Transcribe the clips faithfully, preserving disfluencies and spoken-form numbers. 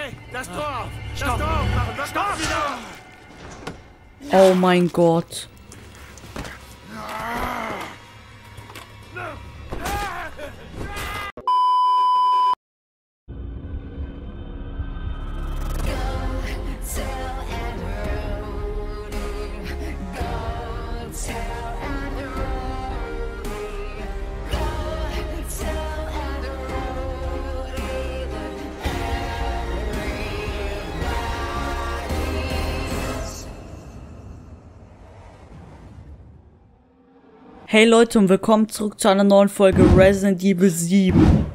Das Tor! Das Tor aufmachen! Das Tor wieder! Oh mein Gott. Hey Leute und willkommen zurück zu einer neuen Folge Resident Evil sieben.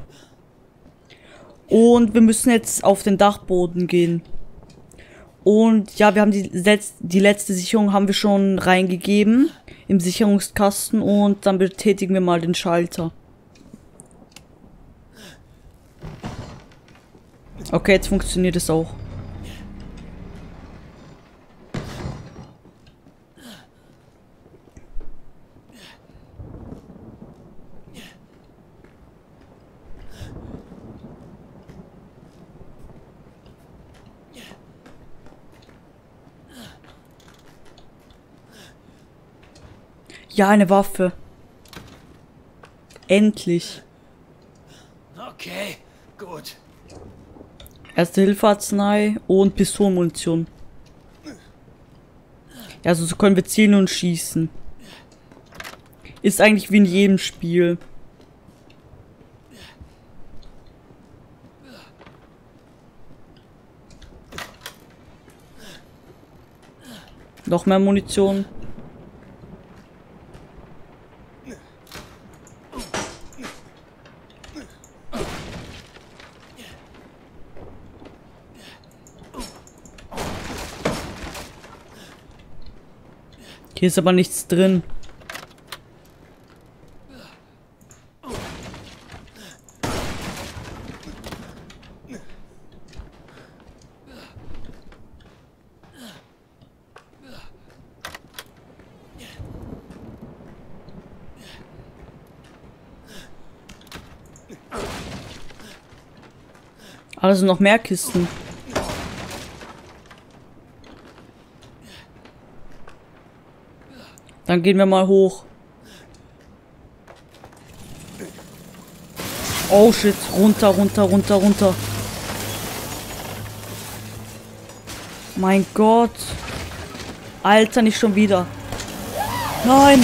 Und wir müssen jetzt auf den Dachboden gehen. Und ja, wir haben die, letz die letzte Sicherung haben wir schon reingegeben im Sicherungskasten und dann betätigen wir mal den Schalter. Okay, jetzt funktioniert es auch. Ja, eine Waffe. Endlich. Okay, gut. Erste Hilfe-Arznei und Pistolenmunition. Ja, also so können wir zielen und schießen. Ist eigentlich wie in jedem Spiel. Noch mehr Munition. Hier ist aber nichts drin. Aber es sind noch mehr Kisten. Dann gehen wir mal hoch. Oh shit, runter, runter, runter, runter. Mein Gott. Alter, nicht schon wieder. Nein.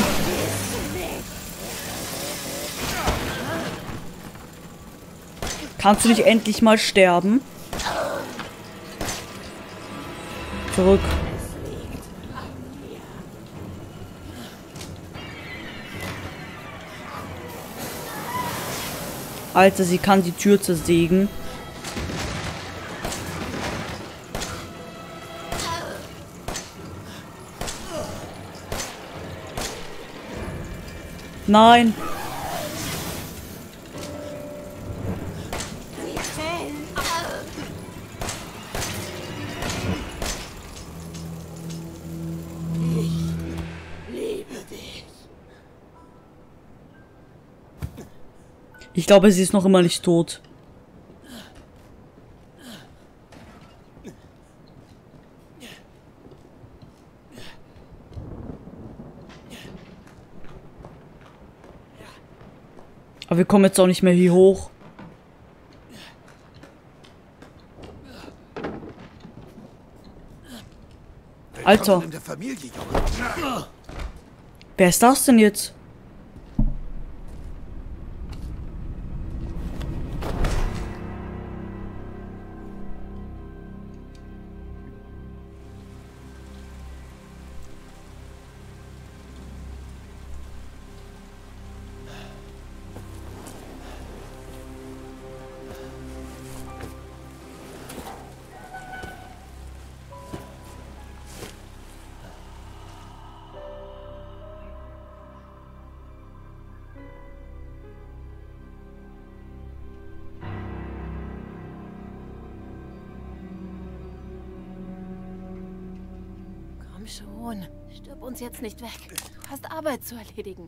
Kannst du nicht endlich mal sterben? Zurück. Alter, sie kann die Tür zersägen. Nein. Ich glaube, sie ist noch immer nicht tot. Aber wir kommen jetzt auch nicht mehr hier hoch. Alter. Wer ist das denn jetzt? Komm schon, stirb uns jetzt nicht weg. Du hast Arbeit zu erledigen.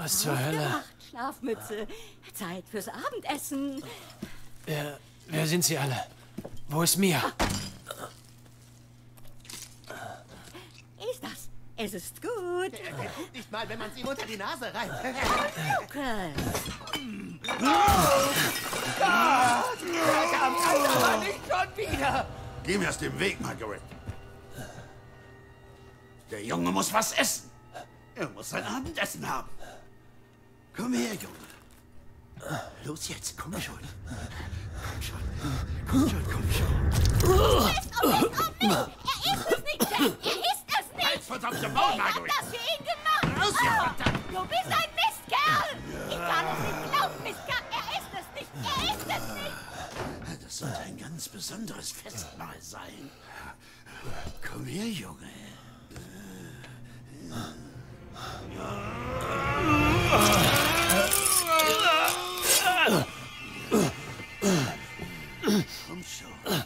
Was zur Hölle? Aufgewacht, Schlafmütze. Zeit fürs Abendessen. Wer, wer sind Sie alle? Wo ist Mia? Ist das? Es ist gut. Nicht mal, wenn man es ihm unter die Nase reibt. Lucas. Verdammt, Alter, nicht schon wieder! Geh mir aus dem Weg, Margaret. Der Junge muss was essen. Er muss sein Abendessen haben. Komm her, Junge. Los jetzt, komm schon. Komm schon. Komm schon, komm schon. Mist, oh Mist, oh Mist. Er ist es nicht, Jack. Er ist es nicht. Als verdammte Maul, Ich hab Margaret. das für ihn gemacht. Raus hier, Oh, verdammt. du bist ein Mistkerl. Ich kann es nicht glauben, Mistkerl. Er ist es nicht. Er ist es nicht. Das sollte ein ganz besonderes Festmahl sein. Komm her, Junge. Komm schon.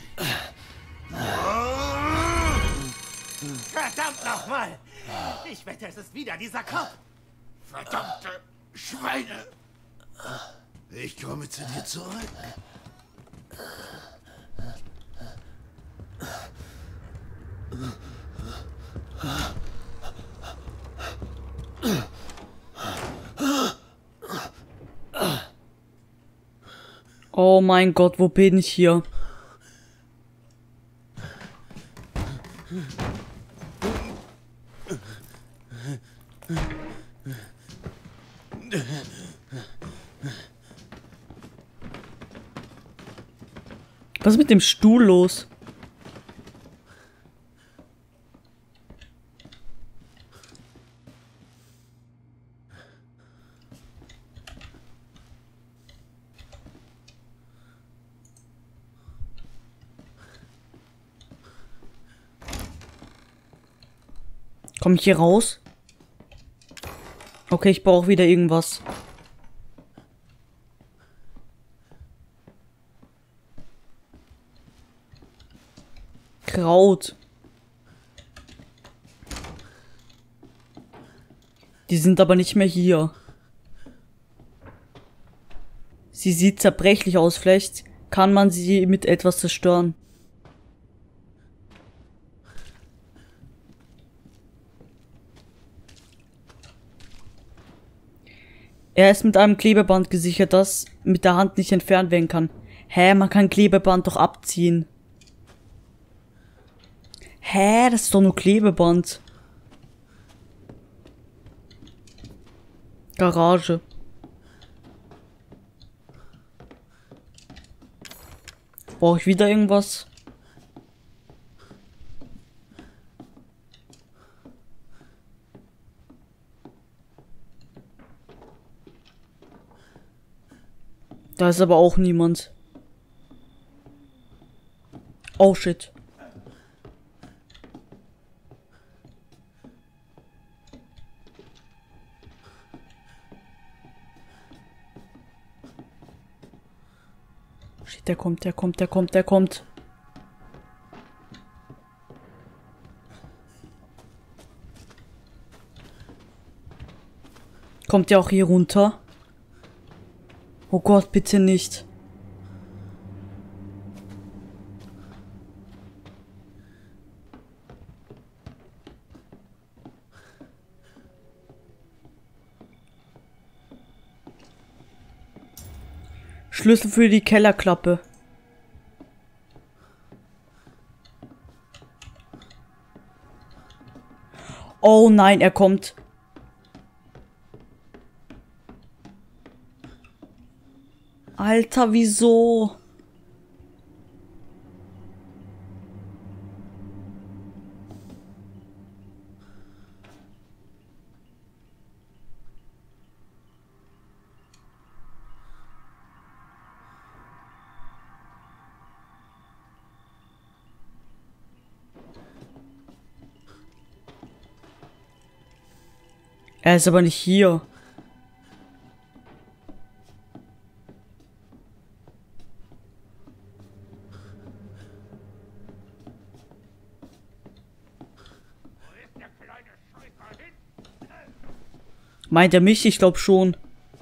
Verdammt nochmal! Ich wette, es ist wieder dieser Kopf. Verdammte Schweine. Ich komme zu dir zurück. Oh mein Gott, wo bin ich hier? Was ist mit dem Stuhl los? Komm ich hier raus? Okay, ich brauche wieder irgendwas. Kraut. Die sind aber nicht mehr hier. Sie sieht zerbrechlich aus. Vielleicht kann man sie mit etwas zerstören. Er ist mit einem Klebeband gesichert, das mit der Hand nicht entfernt werden kann. Hä, man kann Klebeband doch abziehen. Hä, das ist doch nur Klebeband. Garage. Brauche ich wieder irgendwas? Da ist aber auch niemand. Oh shit. Shit, der kommt, der kommt, der kommt, der kommt. Kommt der auch hier runter? Oh Gott, bitte nicht. Schlüssel für die Kellerklappe. Oh nein, er kommt. Alter, wieso? Er ist aber nicht hier. Meint er mich? Ich glaube schon.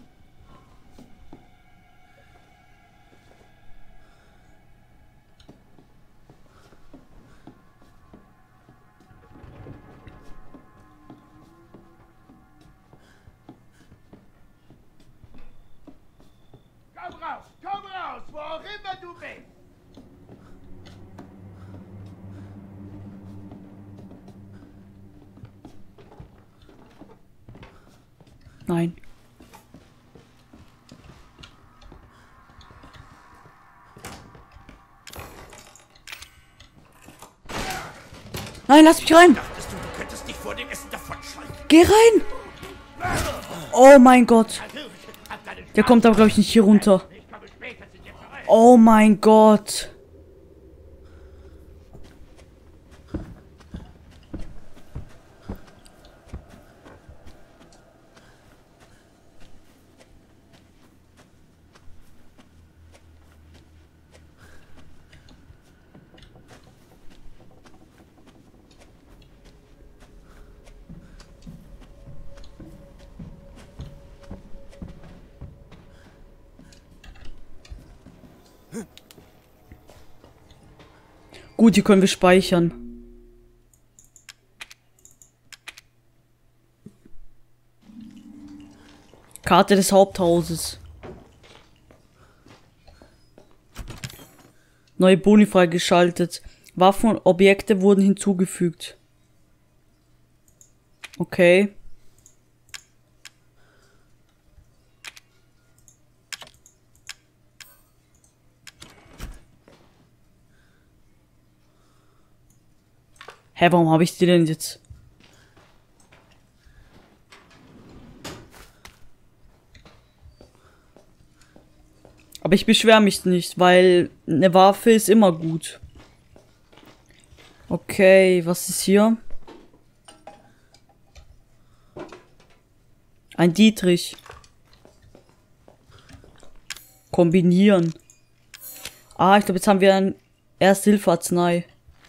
Komm raus, komm raus, wo auch immer du bist. Nein. Nein, lass mich rein. Dachtest du, du könntest dich vor dem Essen davonschleichen? Geh rein. Oh mein Gott. Der kommt aber, glaube ich, nicht hier runter. Oh mein Gott. Gut, hier können wir speichern. Karte des Haupthauses. Neue Boni freigeschaltet. Waffen und Objekte wurden hinzugefügt. Okay. Hä, warum habe ich die denn jetzt? Aber ich beschwere mich nicht, weil eine Waffe ist immer gut. Okay, was ist hier? Ein Dietrich. Kombinieren. Ah, ich glaube, jetzt haben wir ein Erste-Hilfe-Arznei.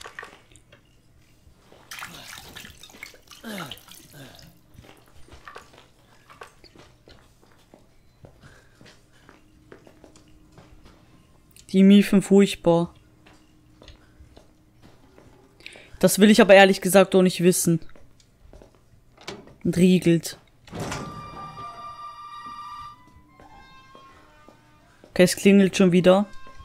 Die Miefen furchtbar. Das will ich aber ehrlich gesagt auch nicht wissen. Und riegelt. Okay, es klingelt schon wieder.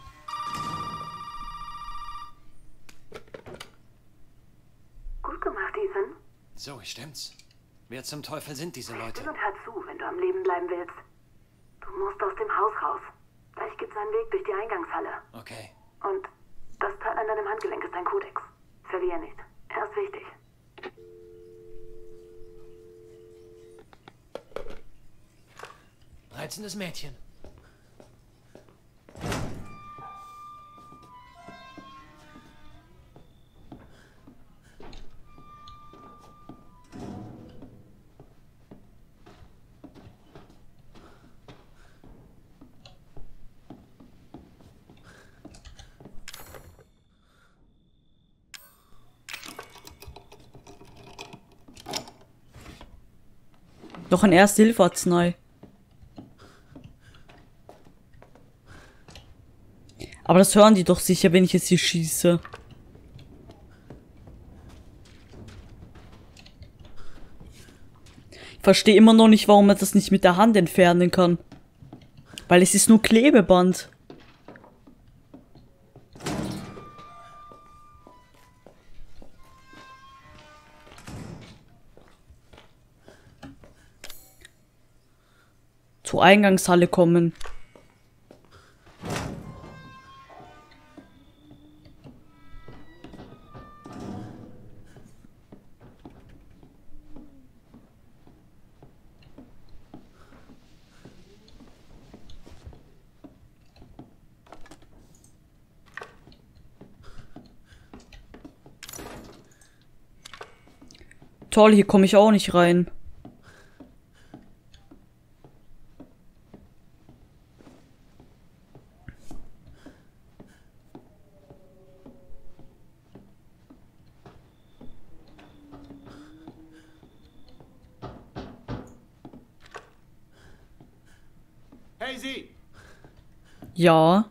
Gut gemacht, Ethan. So, stimmt's. Wer zum Teufel sind diese Leute? Still und hör zu, wenn du am Leben bleiben willst. Du musst aus dem Haus raus. Gleich gibt's einen Weg durch die Eingangshalle. Okay. Und das Teil an deinem Handgelenk ist dein Kodex. Verlier nicht. Er ist wichtig. Reizendes Mädchen. Noch ein Erste-Hilfe-Arznei. Aber das hören die doch sicher, wenn ich jetzt hier schieße. Ich verstehe immer noch nicht, warum man das nicht mit der Hand entfernen kann. Weil es ist nur Klebeband. Zur Eingangshalle kommen. Toll, hier komme ich auch nicht rein. Sie! Ja.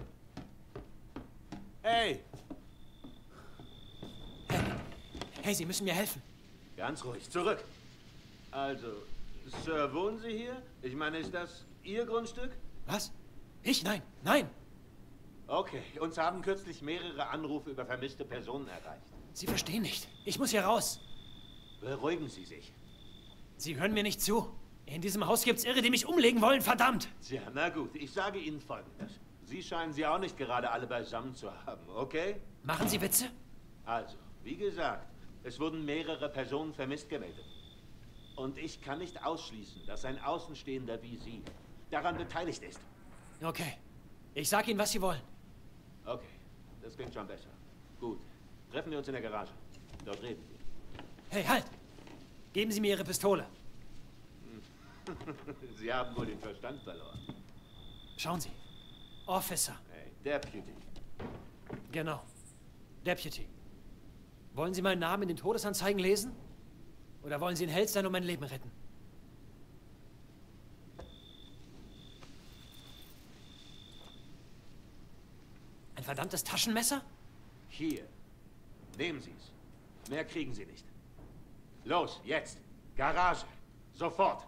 Hey! Hey, Sie müssen mir helfen. Ganz ruhig, zurück. Also, Sir, wohnen Sie hier? Ich meine, ist das Ihr Grundstück? Was? Ich? Nein, nein. Okay, uns haben kürzlich mehrere Anrufe über vermisste Personen erreicht. Sie verstehen nicht. Ich muss hier raus. Beruhigen Sie sich. Sie hören mir nicht zu. In diesem Haus gibt's Irre, die mich umlegen wollen, verdammt. Tja, na gut, ich sage Ihnen Folgendes. Sie scheinen sie auch nicht gerade alle beisammen zu haben, okay? Machen Sie Witze? Also, wie gesagt, es wurden mehrere Personen vermisst gemeldet. Und ich kann nicht ausschließen, dass ein Außenstehender wie Sie daran beteiligt ist. Okay. Ich sag Ihnen, was Sie wollen. Okay, das klingt schon besser. Gut, treffen wir uns in der Garage. Dort reden wir. Hey, halt! Geben Sie mir Ihre Pistole. Sie haben wohl den Verstand verloren. Schauen Sie. Officer. Hey, Deputy. Genau. Deputy. Wollen Sie meinen Namen in den Todesanzeigen lesen? Oder wollen Sie ein Held sein und mein Leben retten? Ein verdammtes Taschenmesser? Hier. Nehmen Sie es. Mehr kriegen Sie nicht. Los, jetzt. Garage. Sofort.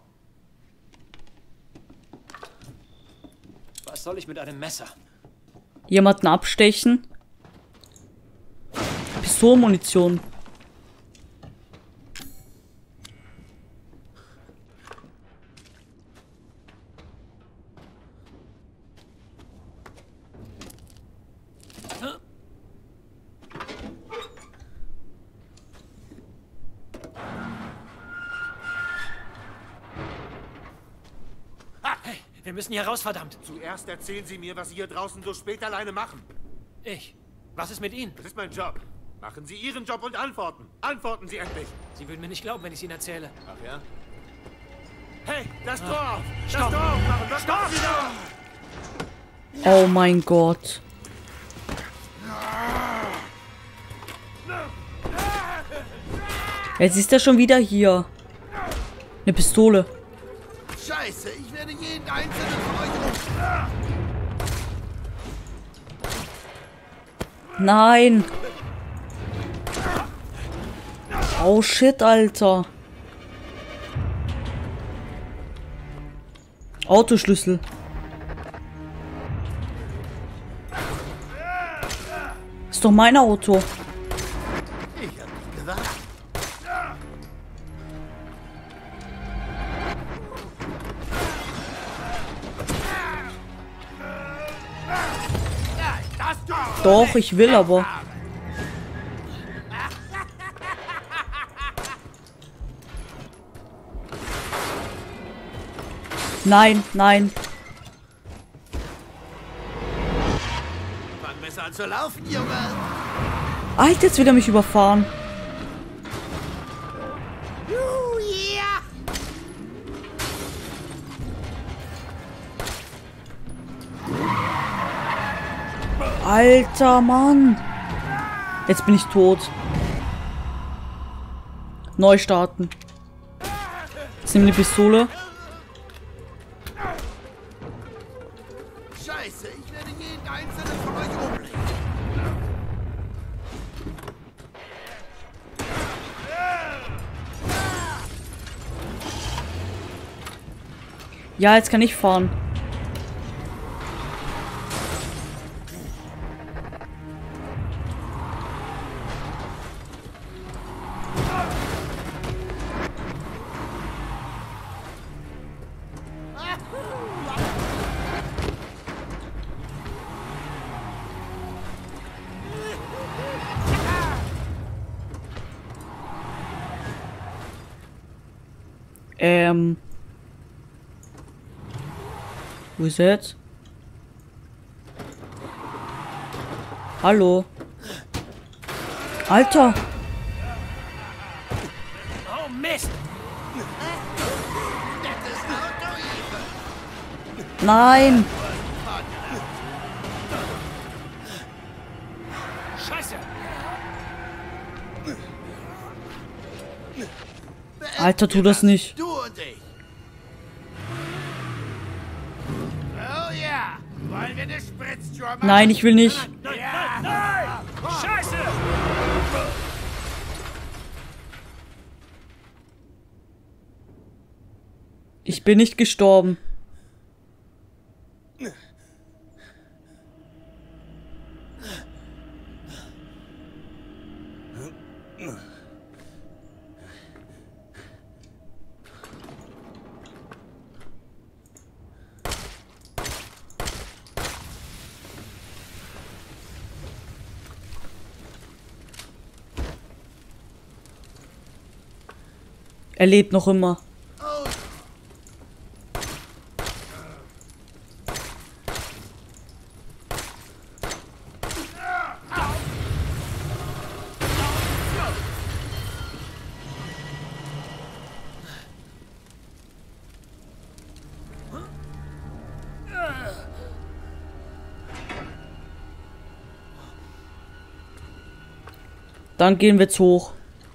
Was soll ich mit einem Messer? Jemanden abstechen. Pistolenmunition. Hey, wir müssen hier raus, verdammt. Zuerst erzählen Sie mir, was Sie hier draußen so spät alleine machen. Ich? Was ist mit Ihnen? Das ist mein Job. Machen Sie Ihren Job und antworten. Antworten Sie endlich. Sie würden mir nicht glauben, wenn ich es Ihnen erzähle. Ach ja? Hey, das Tor! Das Stopp! Tor aufmachen! Das Tor wieder! Oh mein Gott. Jetzt ist er schon wieder hier. Eine Pistole. Scheiße, ich werde jeden einzelnen von euch um... Nein. Oh shit, Alter. Autoschlüssel. Ist doch mein Auto. Ich hab nicht gewartet. Doch, ich will aber. Nein, nein. Fang besser an zu laufen, Junge. Alter, jetzt will er mich überfahren. Uh, yeah. Alter Mann. Jetzt bin ich tot. Neu starten. Jetzt nehmen wir die Pistole. Scheiße, ich werde jeden einzelnen von euch umlegen. Ja, jetzt kann ich fahren. Ähm. Wo ist er jetzt? Hallo. Alter. Oh, Mist! Nein. Scheiße! Alter, tu das nicht. Du und ich. Weil wir eine Spritztour machen. Nein, ich will nicht. Nein, nein, nein! Scheiße! Ich bin nicht gestorben. Er lebt noch immer. Dann gehen wir jetzt hoch.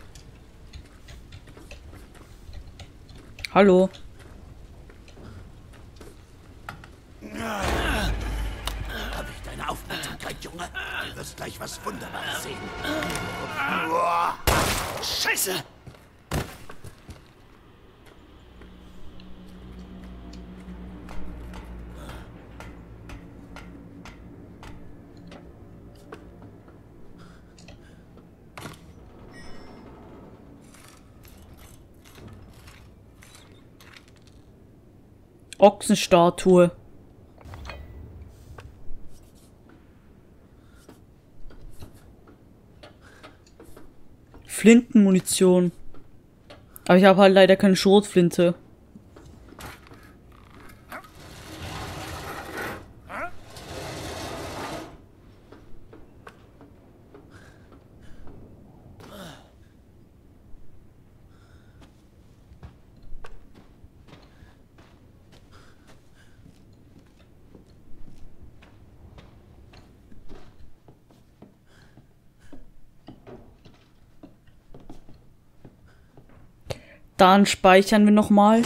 Hallo. Hab ich deine Aufmerksamkeit, Junge? Du wirst gleich was Wunderbares sehen. Scheiße! Ochsenstatue. Flintenmunition. Aber ich habe halt leider keine Schrotflinte. Dann speichern wir nochmal.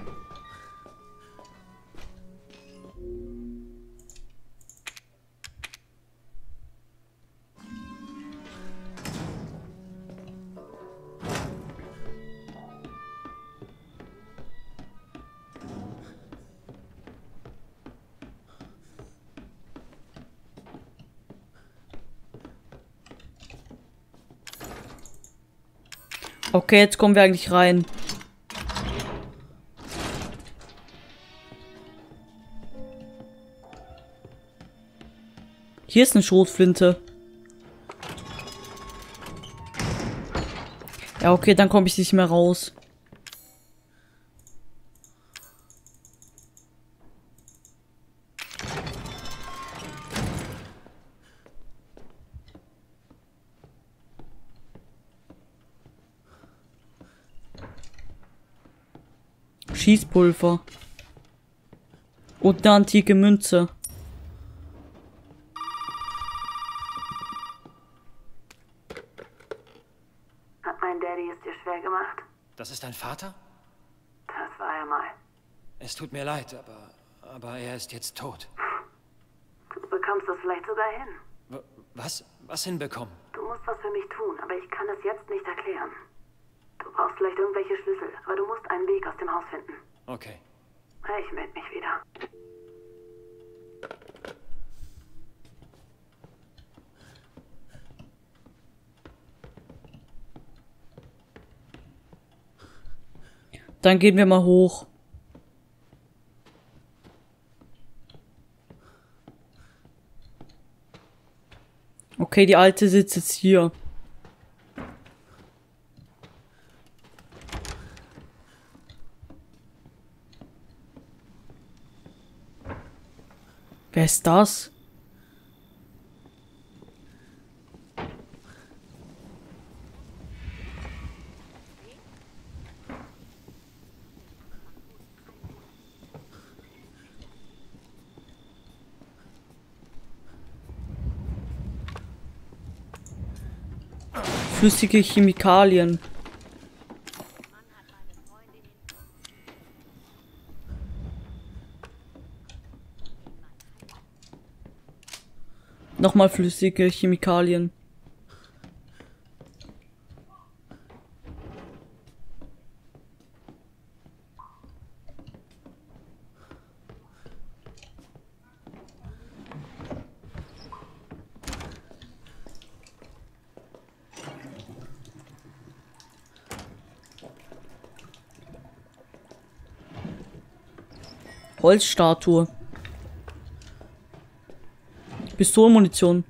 Okay, jetzt kommen wir eigentlich rein. Hier ist eine Schrotflinte. Ja, okay, dann komme ich nicht mehr raus. Schießpulver. Und eine antike Münze. Hat mein Daddy es dir schwer gemacht? Das ist dein Vater? Das war er mal. Es tut mir leid, aber, aber er ist jetzt tot. Du bekommst es vielleicht sogar hin. W was? Was hinbekommen? Du musst was für mich tun, aber ich kann es jetzt nicht erklären. Du brauchst vielleicht irgendwelche Schlüssel, aber du musst einen Weg aus dem Haus finden. Okay. Ich melde mich wieder. Dann gehen wir mal hoch. Okay, die Alte sitzt jetzt hier. Wer ist das? Flüssige Chemikalien. Nochmal flüssige Chemikalien. Holzstatue. Pistolenmunition.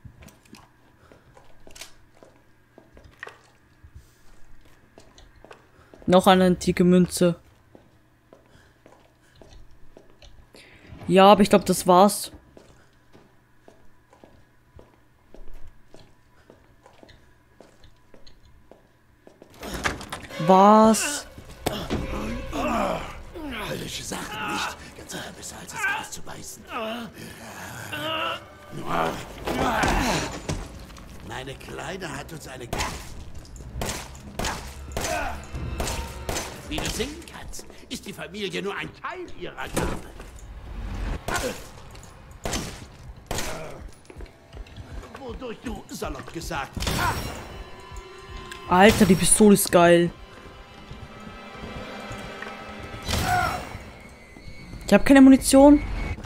Noch eine antike Münze. Ja, aber ich glaube, das war's. Was? Höllische Sachen, nicht? Ganz sicher besser als das Gras zu beißen. Meine Kleine hat uns eine... Wie du sehen kannst, ist die Familie nur ein Teil ihrer Gabe. Wodurch du, salopp gesagt... Alter, die Pistole ist geil. Ich habe keine Munition.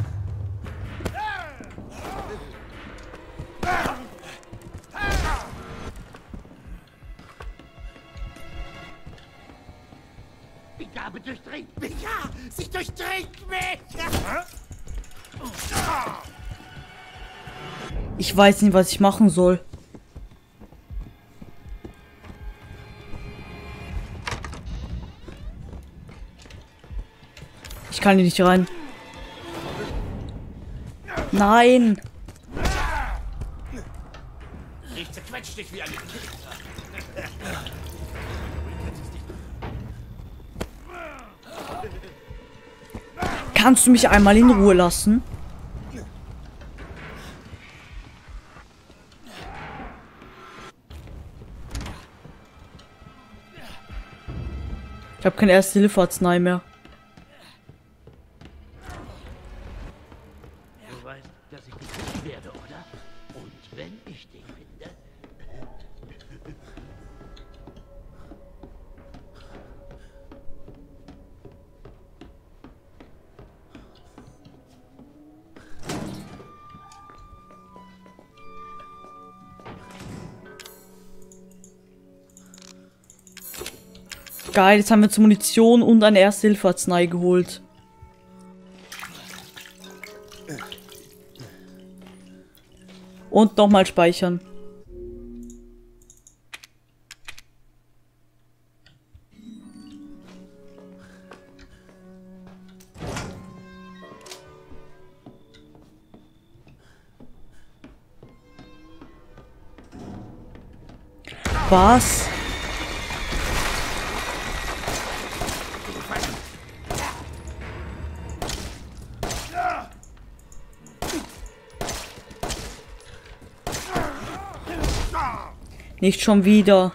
Die Gabe durchdringt mich, ja! Sie durchdringt mich! Ich weiß nicht, was ich machen soll. Ich kann hier nicht rein. Nein! Ich zerquetsch dich wie ein... Kannst du mich einmal in Ruhe lassen? Ich habe keine Erste-Hilfe-Arznei mehr. Du weißt, dass ich dich finden werde, oder? Und wenn ich dich finde... Geil, jetzt haben wir zur Munition und eine Erste-Hilfe-Arznei geholt. Und nochmal speichern. Was? Nicht schon wieder.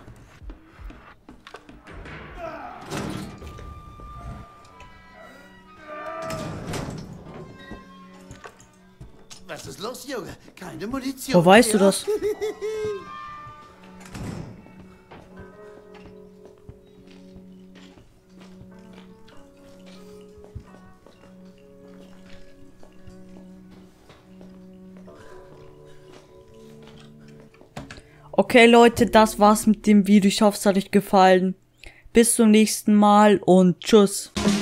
Was ist los, Junge? Keine Munition. Wo weißt du mehr? das? Okay, Leute, das war's mit dem Video. Ich hoffe, es hat euch gefallen. Bis zum nächsten Mal und tschüss.